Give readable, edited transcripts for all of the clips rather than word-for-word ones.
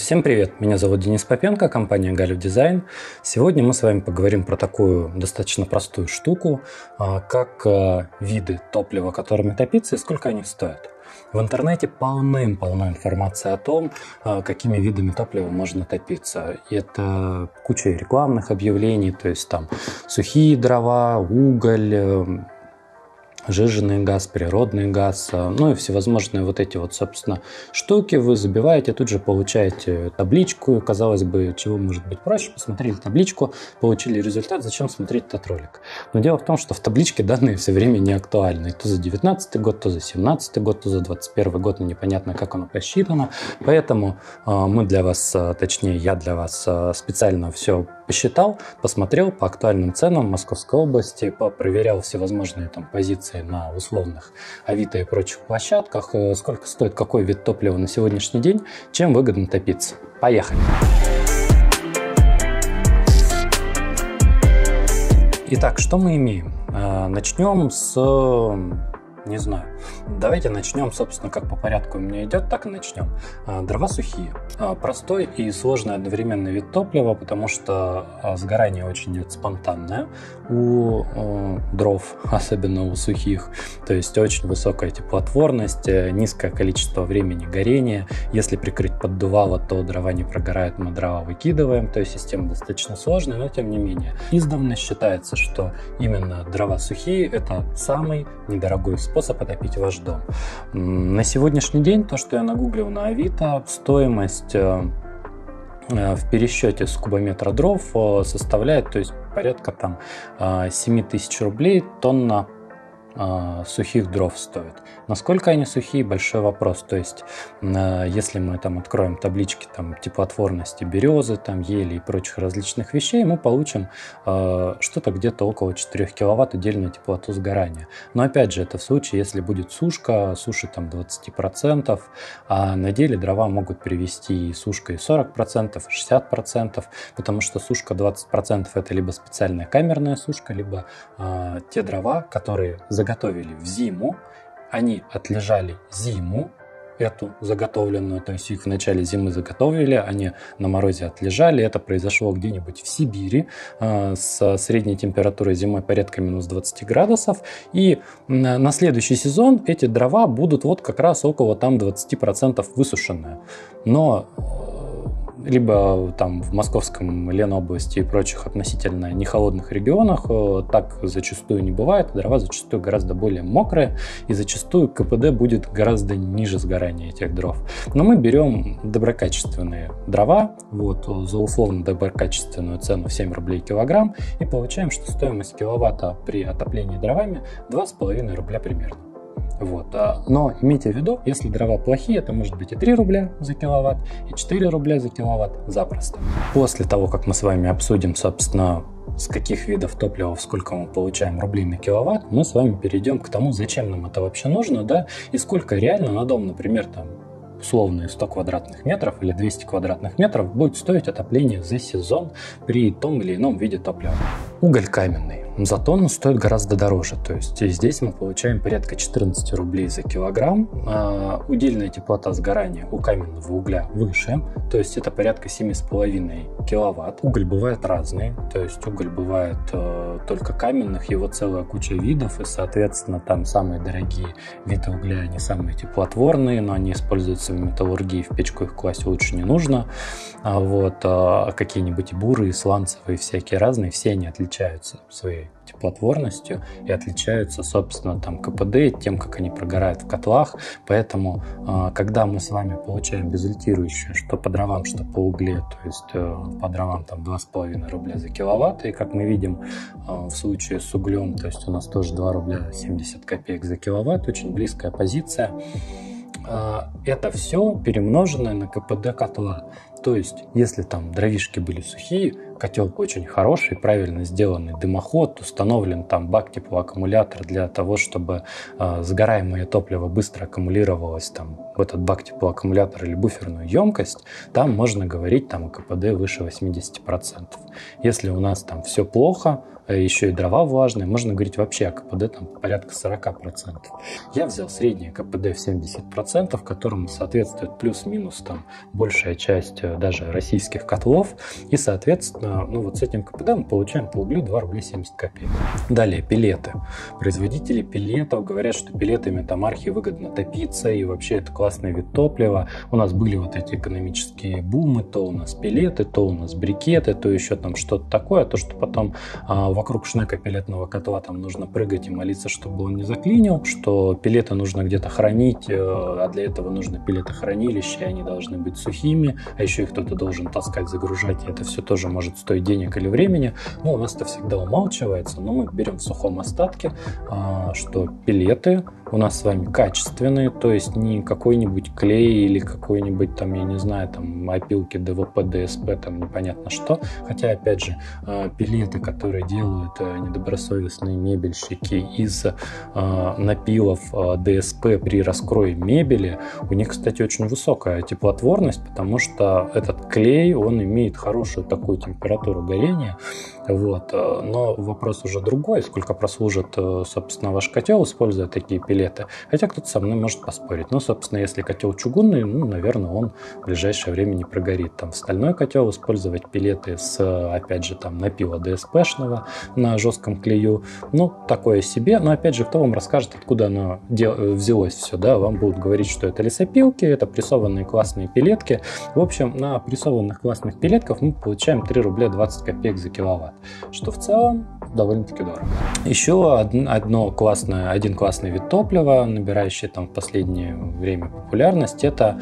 Всем привет, меня зовут Денис Попенко, компания Galuf Design. Сегодня мы с вами поговорим про такую достаточно простую штуку, как виды топлива, которыми топиться и сколько они стоят. В интернете полным-полно информации о том, какими видами топлива можно топиться. И это куча рекламных объявлений, то есть там сухие дрова, уголь, сжиженный газ, природный газ, ну и всевозможные вот эти вот, собственно, штуки вы забиваете, тут же получаете табличку, казалось бы, чего может быть проще, посмотрели табличку, получили результат, зачем смотреть этот ролик. Но дело в том, что в табличке данные все время не актуальны, то за 2019 год, то за 2017 год, то за 2021 год, непонятно, как оно посчитано, поэтому мы для вас, точнее я для вас специально все посчитал, посмотрел по актуальным ценам Московской области, проверял всевозможные там позиции на условных Авито и прочих площадках, сколько стоит какой вид топлива на сегодняшний день, чем выгодно топиться. Поехали! Итак, что мы имеем? Начнем с... Не знаю. Давайте начнем, собственно, как по порядку у меня идет, так и начнем. Дрова сухие. Простой и сложный одновременный вид топлива, потому что сгорание очень идет спонтанное у дров, особенно у сухих. То есть очень высокая теплотворность, низкое количество времени горения. Если прикрыть поддувало, то дрова не прогорают, мы дрова выкидываем. То есть система достаточно сложная, но тем не менее. Издавна считается, что именно дрова сухие – это самый недорогой способ отопить ваш дом. На сегодняшний день, то, что я нагуглил на Авито, стоимость в пересчете с кубометра дров составляет, то есть порядка там 7 тысяч рублей тонна сухих дров стоит. Насколько они сухие, большой вопрос. То есть, если мы там откроем таблички там, теплотворности березы, там, ели и прочих различных вещей, мы получим что-то где-то около 4 киловатт удельную теплоту сгорания. Но опять же, это в случае, если будет сушка, суши там 20%, а на деле дрова могут привести и сушка и 40%, и 60%, потому что сушка 20% это либо специальная камерная сушка, либо те дрова, которые заготовили в зиму, они отлежали зиму, эту заготовленную, то есть их в начале зимы заготовили, они на морозе отлежали, это произошло где-нибудь в Сибири с средней температурой зимой порядка минус 20 градусов, и на следующий сезон эти дрова будут вот как раз около там 20% высушенные. Но либо там в Московском, Ленобласти и прочих относительно нехолодных регионах так зачастую не бывает, дрова зачастую гораздо более мокрые, и зачастую КПД будет гораздо ниже сгорания этих дров. Но мы берем доброкачественные дрова, вот, за условно доброкачественную цену в 7 рублей килограмм, и получаем, что стоимость киловатта при отоплении дровами 2,5 рубля примерно. Вот. Но имейте в виду, если дрова плохие, это может быть и 3 рубля за киловатт, и 4 рубля за киловатт запросто. После того, как мы с вами обсудим, собственно, с каких видов топлива, сколько мы получаем рублей на киловатт, мы с вами перейдем к тому, зачем нам это вообще нужно, да, и сколько реально на дом, например, там, условные 100 квадратных метров или 200 квадратных метров будет стоить отопление за сезон при том или ином виде топлива. Уголь каменный за тонну стоит гораздо дороже, то есть здесь мы получаем порядка 14 рублей за килограмм. Удельная теплота сгорания у каменного угля выше, то есть это порядка 7,5 киловатт. Уголь бывает разный, то есть уголь бывает только каменных, его целая куча видов, и соответственно там самые дорогие виды угля, они самые теплотворные, но они используются в металлургии, в печку их класть лучше не нужно. Вот, какие-нибудь бурые, сланцевые, всякие разные, все они отличаются своей теплотворностью и отличаются, собственно, там КПД, тем, как они прогорают в котлах. Поэтому, когда мы с вами получаем безальтирующее, что по дровам, что по угле, то есть по дровам там 2,5 рубля за киловатт, и как мы видим в случае с углем, то есть у нас тоже 2 рубля 70 копеек за киловатт, очень близкая позиция. Это все перемноженное на КПД котла. То есть, если там дровишки были сухие, котел очень хороший, правильно сделанный дымоход, установлен там бак-теплоаккумулятор для того, чтобы сгораемое топливо быстро аккумулировалось там, в этот бак-теплоаккумулятор или буферную емкость, там можно говорить там, о КПД выше 80%. Если у нас там все плохо, еще и дрова влажные, можно говорить вообще о КПД там порядка 40%. Я взял среднее КПД в 70%, которому соответствует плюс-минус там большая часть даже российских котлов, и соответственно, ну вот с этим КПД мы получаем по углю 2 рубля 70 копеек. Далее пелеты. Производители пелетов говорят, что пелетами там архивыгодно топиться, и вообще это классный вид топлива. У нас были вот эти экономические бумы, то у нас пелеты, то у нас брикеты, то еще там что-то такое, то что потом вокруг шнека пелетного котла там нужно прыгать и молиться, чтобы он не заклинил, что пелеты нужно где-то хранить, а для этого нужно пелетохранилище, они должны быть сухими, а еще их кто-то должен таскать, загружать, и это все тоже может стоить денег или времени. Ну, у нас это всегда умалчивается, но мы берем в сухом остатке, что пелеты у нас с вами качественные, то есть не какой-нибудь клей или какой-нибудь там, я не знаю, там опилки ДВП, ДСП, там непонятно что. Хотя, опять же, пелеты, которые делают недобросовестные мебельщики из напилов ДСП при раскрое мебели, у них, кстати, очень высокая теплотворность, потому что этот клей, он имеет хорошую такую температуру горения. Вот. Но вопрос уже другой, сколько прослужит, собственно, ваш котел, используя такие пелеты. Хотя кто-то со мной может поспорить. Ну, собственно, если котел чугунный, ну, наверное, он в ближайшее время не прогорит. Там в стальной котел использовать пелеты с, опять же, там напила ДСПшного на жестком клею, ну, такое себе. Но, опять же, кто вам расскажет, откуда оно взялось все, да? Вам будут говорить, что это лесопилки, это прессованные классные пелетки. В общем, на прессованных классных пелетках мы получаем 3 рубля 20 копеек за киловатт, что в целом довольно-таки дорого. Еще один классный вид топлива, набирающий там в последнее время популярность, это,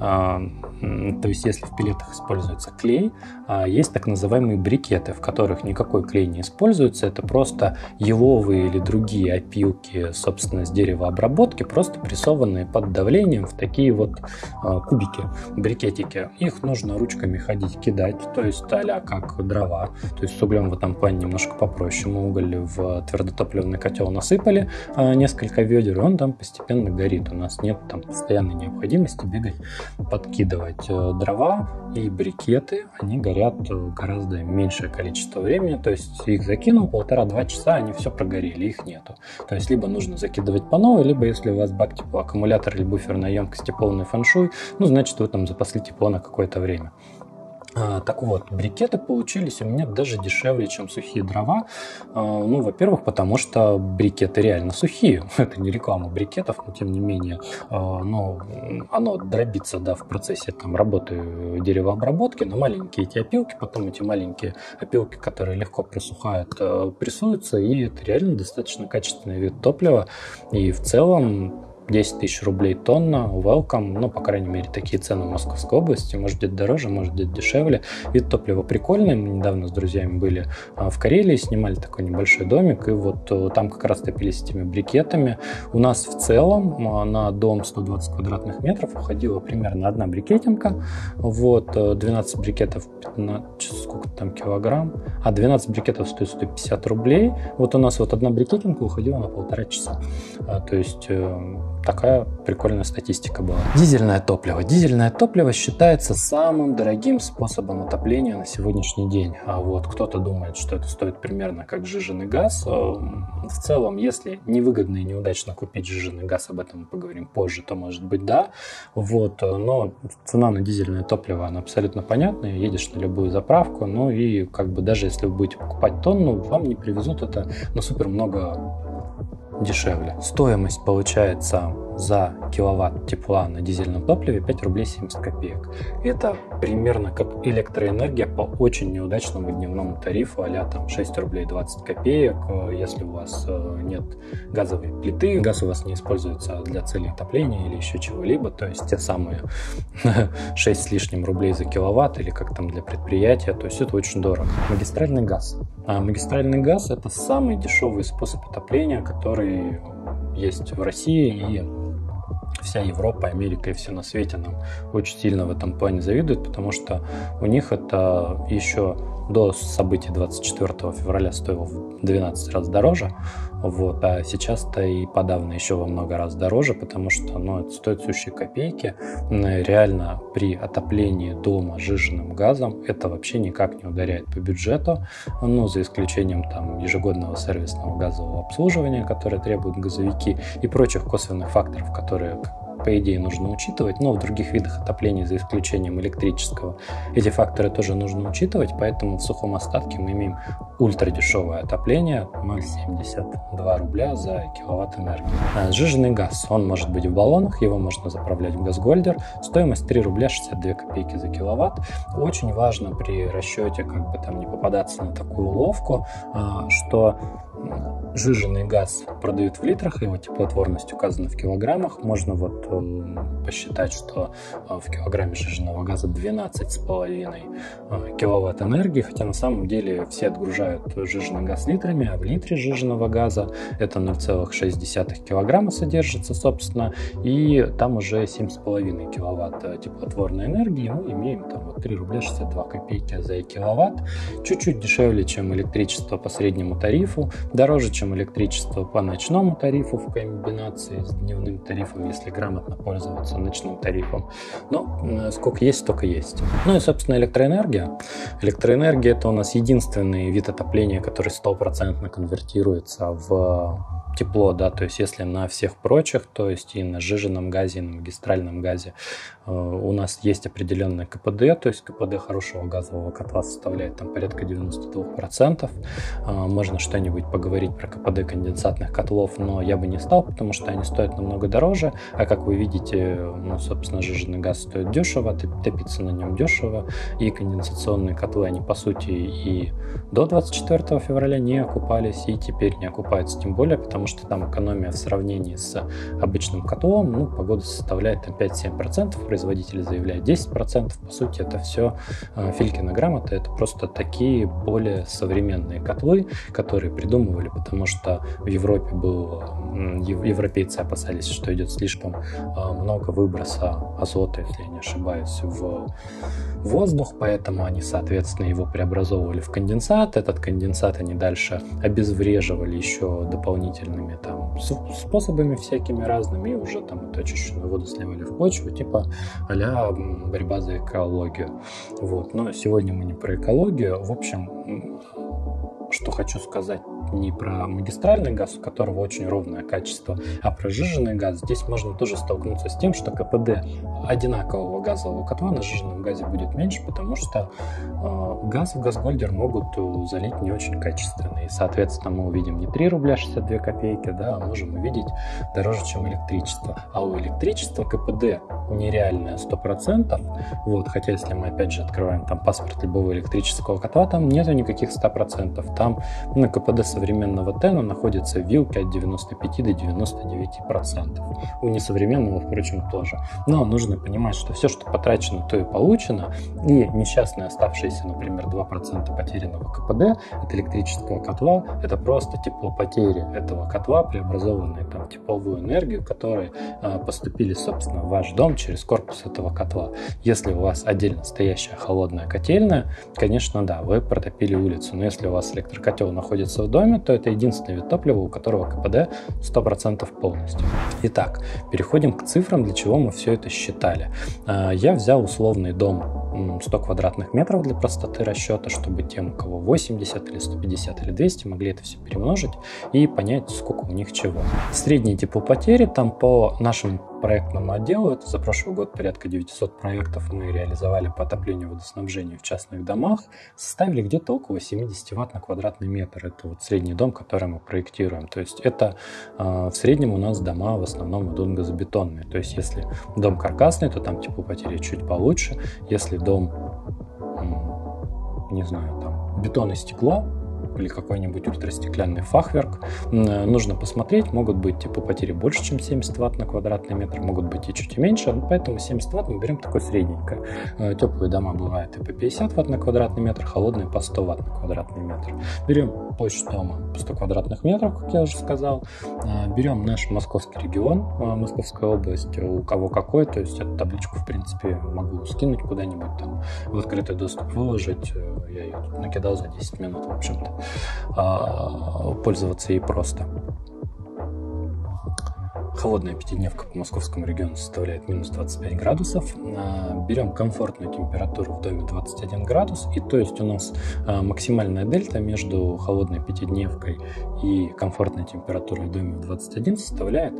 то есть если в пелетах используется клей, есть так называемые брикеты, в которых никакой клей не используется, это просто еловые или другие опилки, собственно, с деревообработки, просто прессованные под давлением в такие вот кубики, брикетики. Их нужно ручками ходить, кидать, то есть а-ля как дрова, то есть с углем в этом плане немножко попроще. Мы уголь в твердотопливный котел насыпали несколько ведер, и он там постепенно горит. У нас нет там постоянной необходимости бегать, подкидывать дрова, и брикеты, они горят гораздо меньшее количество времени, то есть их закинул 1,5-2 часа, они все прогорели, их нету. То есть либо нужно закидывать по новой, либо если у вас бак теплоаккумулятор или буферная емкость полный фэншуй, ну, значит, вы там запасли тепло на какое-то время. Так вот, брикеты получились у меня даже дешевле, чем сухие дрова. Ну, во-первых, потому что брикеты реально сухие. Это не реклама брикетов, но тем не менее, ну, оно дробится, да, в процессе там работы деревообработки на маленькие эти опилки, потом эти маленькие опилки, которые легко просухают, прессуются, и это реально достаточно качественный вид топлива. И в целом 10 тысяч рублей тонна, welcome, ну, по крайней мере, такие цены в Московской области, может быть дороже, может быть дешевле. Вид топлива прикольный, мы недавно с друзьями были в Карелии, снимали такой небольшой домик, и вот там как раз топились этими брикетами. У нас в целом на дом 120 квадратных метров уходила примерно одна брикетинка, вот, 12 брикетов, 15, сколько там килограмм, 12 брикетов стоит 150 рублей, вот у нас вот одна брикетинка уходила на 1,5 часа, то есть такая прикольная статистика была. Дизельное топливо. Дизельное топливо считается самым дорогим способом отопления на сегодняшний день. А вот кто-то думает, что это стоит примерно как сжиженный газ. В целом, если невыгодно и неудачно купить сжиженный газ, об этом мы поговорим позже, то может быть да. Вот, но цена на дизельное топливо, она абсолютно понятная. Едешь на любую заправку, ну и как бы даже если вы будете покупать тонну, вам не привезут это на супер много дешевле. Стоимость получается за киловатт тепла на дизельном топливе 5 рублей 70 копеек. Это примерно как электроэнергия по очень неудачному дневному тарифу, а-ля там 6 рублей 20 копеек. Если у вас нет газовой плиты, газ у вас не используется для целей отопления или еще чего-либо, то есть те самые 6 с лишним рублей за киловатт или как там для предприятия, то есть это очень дорого. Магистральный газ. Магистральный газ — это самый дешевый способ отопления, который есть в России, и вся Европа, Америка и все на свете нам очень сильно в этом плане завидуют, потому что у них это еще до событий 24 февраля стоило в 12 раз дороже. Вот, а сейчас-то и подавно еще во много раз дороже, потому что, ну, это стоит сущие копейки. Реально при отоплении дома сжиженным газом это вообще никак не ударяет по бюджету, ну, за исключением там ежегодного сервисного газового обслуживания, которое требуют газовики, и прочих косвенных факторов, которые, по идее, нужно учитывать, но в других видах отопления, за исключением электрического, эти факторы тоже нужно учитывать, поэтому в сухом остатке мы имеем ультрадешевое отопление 0,72 рубля за киловатт энергии. Сжиженный газ, он может быть в баллонах, его можно заправлять в Газгольдер, стоимость 3 рубля 62 копейки за киловатт. Очень важно при расчете как бы там не попадаться на такую уловку, что сжиженный газ продают в литрах, его теплотворность указана в килограммах. Можно вот посчитать, что в килограмме сжиженного газа 12,5 киловатт энергии, хотя на самом деле все отгружают сжиженный газ литрами, а в литре сжиженного газа это 0,6 килограмма содержится, собственно, и там уже 7,5 киловатт теплотворной энергии. Мы имеем там вот 3 рубля 62 копейки за киловатт, чуть-чуть дешевле, чем электричество по среднему тарифу, дороже, чем электричество по ночному тарифу в комбинации с дневным тарифом, если грамотно пользоваться ночным тарифом. Но сколько есть, столько есть. Ну и, собственно, электроэнергия. Электроэнергия – это у нас единственный вид отопления, который 100% конвертируется в тепло, да, то есть если на всех прочих, то есть и на сжиженном газе, и на магистральном газе у нас есть определенное КПД, то есть КПД хорошего газового котла составляет там порядка 92%. Можно что-нибудь поговорить про КПД конденсатных котлов, но я бы не стал, потому что они стоят намного дороже, а как вы видите, ну, собственно, сжиженный газ стоит дешево, топиться на нем дешево, и конденсационные котлы, они по сути и до 24 февраля не окупались, и теперь не окупаются, тем более, потому что там экономия в сравнении с обычным котлом, ну, погода составляет там 5-7%, производитель заявляет 10%, по сути это все Филькина грамота, это просто такие более современные котлы, которые придумывали, потому что в Европе европейцы опасались, что идет слишком много выброса азота, если я не ошибаюсь, в воздух, поэтому они, соответственно, его преобразовывали в конденсат. Этот конденсат они дальше обезвреживали еще дополнительными там способами всякими разными, и уже там эту очищенную воду сливали в почву, типа а-ля борьба за экологию. Вот. Но сегодня мы не про экологию. В общем, что хочу сказать, не про магистральный газ, у которого очень ровное качество, а про сжиженный газ. Здесь можно тоже столкнуться с тем, что КПД одинакового газового котла на сжиженном газе будет меньше, потому что газ в Газгольдер могут залить не очень качественный. И, соответственно, мы увидим не 3 рубля 62 копейки, да, а можем увидеть дороже, чем электричество. А у электричества КПД нереальное 100%. Вот, хотя если мы опять же открываем там паспорт любого электрического котла, там нету никаких 100%. Там на КПД современного ТЭНа находится вилки от 95 до 99%. У несовременного, впрочем, тоже. Но нужно понимать, что все, что потрачено, то и получено. И несчастные оставшиеся, например, 2% потерянного КПД от электрического котла, это просто теплопотери этого котла, преобразованные там в тепловую энергию, которые поступили, собственно, в ваш дом через корпус этого котла. Если у вас отдельно стоящая холодная котельная, конечно, да, вы протопили улицу. Но если у вас электрокотел находится в доме, то это единственный вид топлива, у которого КПД 100% полностью. Итак, переходим к цифрам, для чего мы все это считали. Я взял условный дом 100 квадратных метров для простоты расчета, чтобы тем, у кого 80 или 150 или 200, могли это все перемножить и понять, сколько у них чего. Средние теплопотери там по нашему проектному отделу, это за прошлый год порядка 900 проектов мы реализовали по отоплению и водоснабжению в частных домах, составили где-то около 70 Вт на квадратный метр. Это вот средний дом, который мы проектируем. То есть это в среднем у нас дома в основном идут газобетонные. То есть если дом каркасный, то там теплопотери чуть получше. Если дом, не знаю, там бетон и стекло, или какой-нибудь ультрастеклянный фахверк. Нужно посмотреть, могут быть теплопотери больше, чем 70 Вт на квадратный метр, могут быть и чуть меньше, поэтому 70 Вт мы берем такое средненькое. Теплые дома бывают и по 50 Вт на квадратный метр, холодные по 100 Вт на квадратный метр. Берем площадь дома по 100 квадратных метров, как я уже сказал. Берем наш московский регион, Московская область, у кого какой, то есть эту табличку, в принципе, могу скинуть куда-нибудь там, в открытый доступ выложить. Я ее тут накидал за 10 минут, в общем-то. пользоваться ей просто. Холодная пятидневка по московскому региону составляет минус 25 градусов. Берем комфортную температуру в доме 21 градус. И то есть у нас максимальная дельта между холодной пятидневкой и комфортной температурой в доме 21 составляет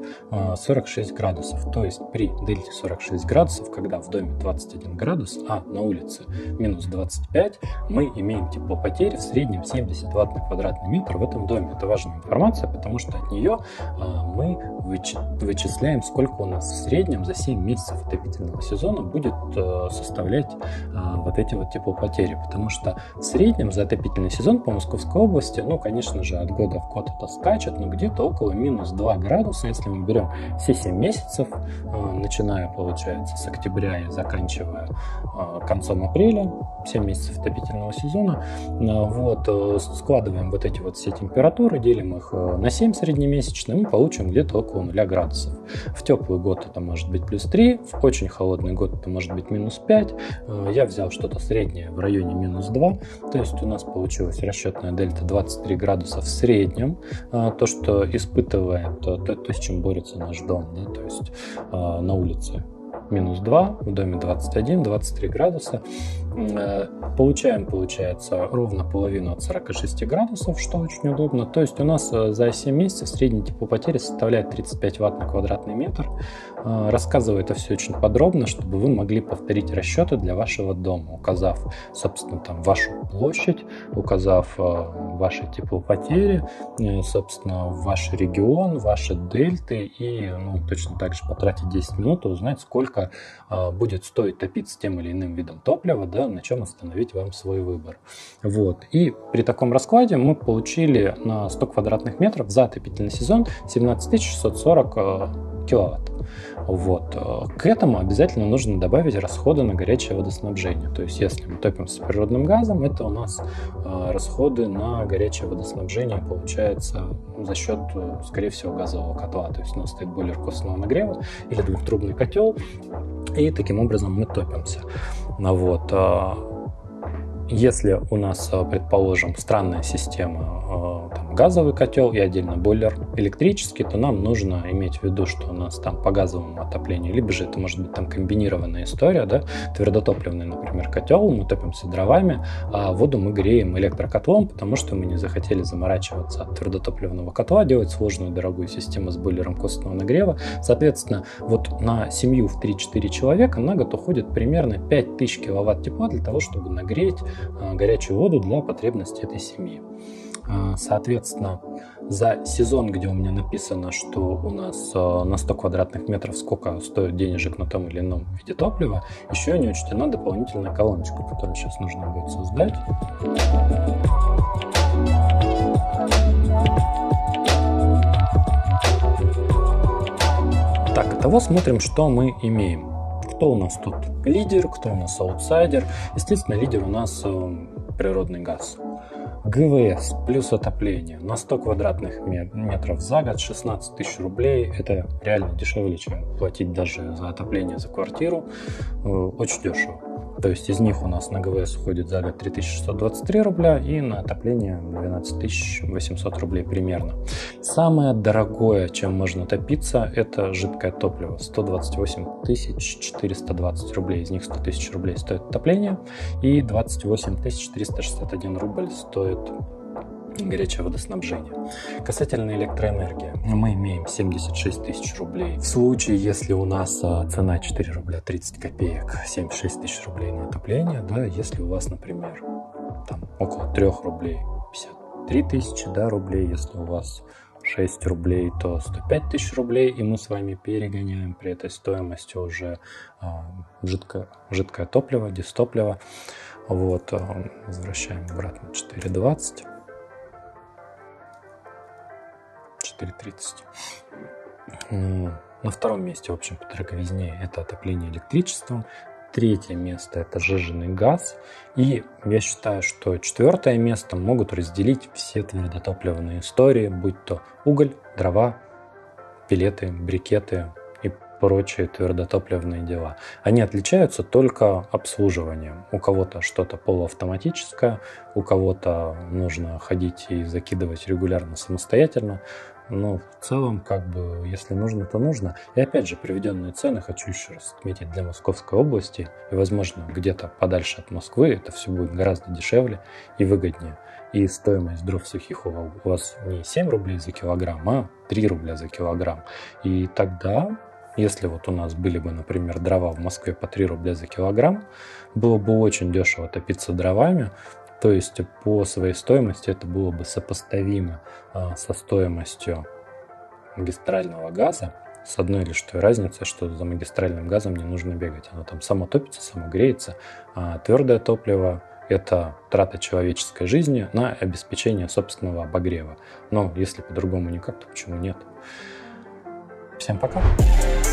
46 градусов. То есть при дельте 46 градусов, когда в доме 21 градус, а на улице минус 25, мы имеем теплопотери в среднем 70 Вт на квадратный метр в этом доме. Это важная информация, потому что от нее мы вычисляем, сколько у нас в среднем за 7 месяцев отопительного сезона будет составлять вот эти вот теплопотери. Потому что в среднем за отопительный сезон по Московской области, ну, конечно же, от года в год это скачет, но где-то около минус 2 градуса, если мы берем все 7 месяцев, начиная, получается, с октября и заканчивая концом апреля, 7 месяцев отопительного сезона, вот, складываем вот эти вот все температуры, делим их на 7 среднемесячно, мы получим где-то около 0 градусов. В теплый год это может быть плюс 3, в очень холодный год это может быть минус 5. Я взял что-то среднее в районе минус 2, то есть у нас получилась расчетная дельта 23 градуса в среднем. То, что испытывает, то с чем борется наш дом, да, то есть на улице минус 2, в доме 21-23 градуса. Получаем, получается, ровно половину от 46 градусов, что очень удобно. То есть у нас за 7 месяцев средняя теплопотери составляет 35 Вт на квадратный метр. Рассказываю это все очень подробно, чтобы вы могли повторить расчеты для вашего дома, указав, собственно, там вашу площадь, указав ваши теплопотери, собственно, ваш регион, ваши дельты, и точно так же потратить 10 минут и узнать, сколько будет стоить топиться тем или иным видом топлива, да, на чем остановить вам свой выбор. Вот. И при таком раскладе мы получили на 100 квадратных метров за отопительный сезон 17 640 киловатт. Вот. К этому обязательно нужно добавить расходы на горячее водоснабжение. То есть, если мы топимся природным газом, это у нас расходы на горячее водоснабжение получается за счет, скорее всего, газового котла. То есть у нас стоит бойлер косвенного нагрева или двухтрубный котел, и таким образом мы топимся. Вот. Если у нас, предположим, странная система, там, газовый котел и отдельно бойлер электрический, то нам нужно иметь в виду, что у нас там по газовому отоплению, либо же это может быть там комбинированная история, да, твердотопливный, например, котел, мы топимся дровами, а воду мы греем электрокотлом, потому что мы не захотели заморачиваться от твердотопливного котла, делать сложную дорогую систему с бойлером косвенного нагрева. Соответственно, вот на семью в 3-4 человека на год уходит примерно 5000 киловатт тепла для того, чтобы нагреть горячую воду для потребностей этой семьи. Соответственно, за сезон, где у меня написано, что у нас на 100 квадратных метров сколько стоит денежек на том или ином виде топлива, еще не учтена дополнительная колоночка, которую сейчас нужно будет создать. Так, итого смотрим, что мы имеем. Кто у нас тут лидер, кто у нас аутсайдер. Естественно, лидер у нас природный газ. ГВС плюс отопление на 100 квадратных метров за год 16 тысяч рублей. Это реально дешевле, чем платить даже за отопление за квартиру. Очень дешево. То есть из них у нас на ГВС уходит за год 3623 рубля и на отопление 12 800 рублей примерно. Самое дорогое, чем можно топиться, это жидкое топливо. 128 420 рублей. Из них 100 тысяч рублей стоит отопление и 28 361 рубль стоит горячее водоснабжение. Касательно электроэнергии, мы имеем 76 тысяч рублей. В случае, если у нас цена 4 рубля 30 копеек, 76 тысяч рублей на отопление, да, если у вас, например, там около 3 рублей 53 тысячи, да, рублей, если у вас 6 рублей, то 105 тысяч рублей, и мы с вами перегоняем при этой стоимости уже жидкое топливо, дистопливо. Вот, возвращаем обратно 4,20. 4,30. На втором месте, в общем, по дороговизне это отопление электричеством. Третье место это сжиженный газ. И я считаю, что четвертое место могут разделить все твердотопливные истории, будь то уголь, дрова, пелеты, брикеты и прочие твердотопливные дела. Они отличаются только обслуживанием. У кого-то что-то полуавтоматическое, у кого-то нужно ходить и закидывать регулярно самостоятельно. Но в целом, как бы, если нужно, то нужно. И опять же, приведенные цены хочу еще раз отметить для Московской области. И, возможно, где-то подальше от Москвы это все будет гораздо дешевле и выгоднее. И стоимость дров сухих у вас не 7 рублей за килограмм, а 3 рубля за килограмм. И тогда, если вот у нас были бы, например, дрова в Москве по 3 рубля за килограмм, было бы очень дешево топиться дровами. То есть по своей стоимости это было бы сопоставимо со стоимостью магистрального газа, с одной лишь той разницей, что за магистральным газом не нужно бегать. Оно там само топится, само греется. А твердое топливо – это трата человеческой жизни на обеспечение собственного обогрева. Но если по-другому никак, то почему нет? Всем пока!